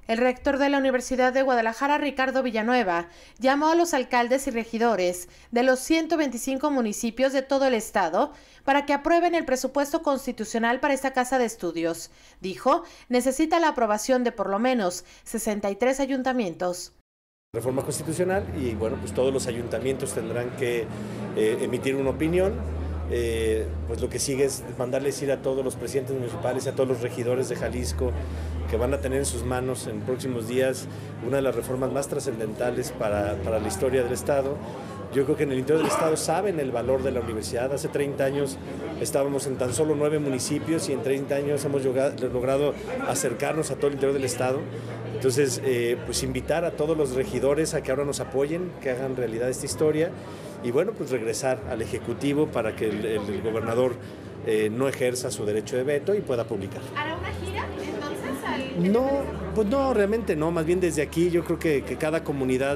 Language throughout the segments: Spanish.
El rector de la Universidad de Guadalajara, Ricardo Villanueva, llamó a los alcaldes y regidores de los 125 municipios de todo el estado para que aprueben el presupuesto constitucional para esta casa de estudios. Dijo, necesita la aprobación de por lo menos 63 ayuntamientos. Reforma constitucional y bueno, pues todos los ayuntamientos tendrán que emitir una opinión. Pues lo que sigue es mandarles ir a todos los presidentes municipales, a todos los regidores de Jalisco, que van a tener en sus manos en próximos días una de las reformas más trascendentales para la historia del Estado. Yo creo que en el interior del Estado saben el valor de la universidad. Hace 30 años estábamos en tan solo 9 municipios y en 30 años hemos logrado acercarnos a todo el interior del Estado. Entonces, pues invitar a todos los regidores a que ahora nos apoyen, que hagan realidad esta historia y bueno, pues regresar al Ejecutivo para que el gobernador no ejerza su derecho de veto y pueda publicar. ¿Hará una gira entonces? No, pues no, realmente no, más bien desde aquí yo creo que cada comunidad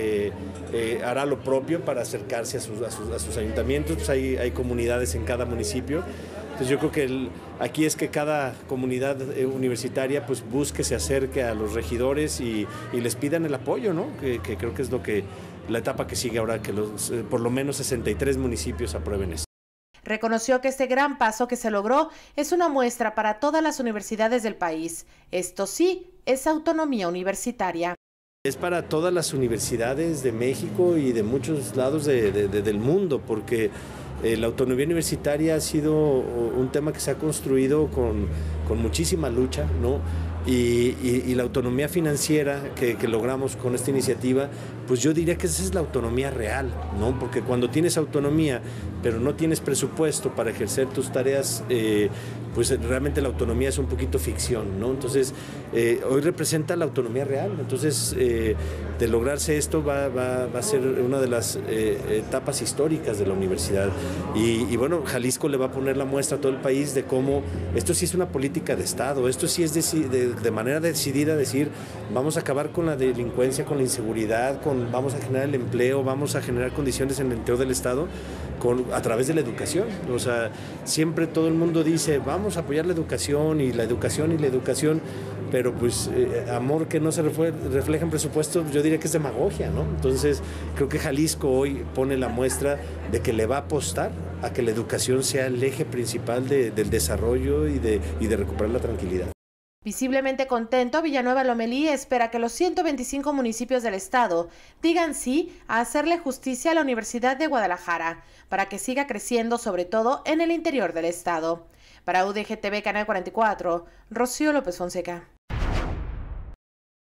hará lo propio para acercarse a sus ayuntamientos, pues hay comunidades en cada municipio. Entonces yo creo que aquí es que cada comunidad universitaria pues busque, se acerque a los regidores y les pidan el apoyo, ¿no? Que creo que es la etapa que sigue ahora, que por lo menos 63 municipios aprueben esto. Reconoció que este gran paso que se logró es una muestra para todas las universidades del país. Esto sí, es autonomía universitaria. Es para todas las universidades de México y de muchos lados del mundo, porque la autonomía universitaria ha sido un tema que se ha construido con muchísima lucha, ¿no? Y la autonomía financiera que logramos con esta iniciativa, pues yo diría que esa es la autonomía real, ¿no? Porque cuando tienes autonomía, pero no tienes presupuesto para ejercer tus tareas, pues realmente la autonomía es un poquito ficción, ¿no? Entonces, hoy representa la autonomía real. Entonces, de lograrse esto va a ser una de las etapas históricas de la universidad. Y bueno, Jalisco le va a poner la muestra a todo el país de cómo esto sí es una política de Estado, esto sí es de manera decidida decir, vamos a acabar con la delincuencia, con la inseguridad, vamos a generar el empleo, vamos a generar condiciones en el interior del Estado a través de la educación. O sea, siempre todo el mundo dice, vamos a apoyar la educación y la educación y la educación, pero pues amor que no se refleja en presupuesto, yo diría que es demagogia, ¿no? Entonces, creo que Jalisco hoy pone la muestra de que le va a apostar a que la educación sea el eje principal del desarrollo y de recuperar la tranquilidad. Visiblemente contento, Villanueva Lomelí espera que los 125 municipios del estado digan sí a hacerle justicia a la Universidad de Guadalajara para que siga creciendo, sobre todo en el interior del estado. Para UDG TV Canal 44, Rocío López Fonseca.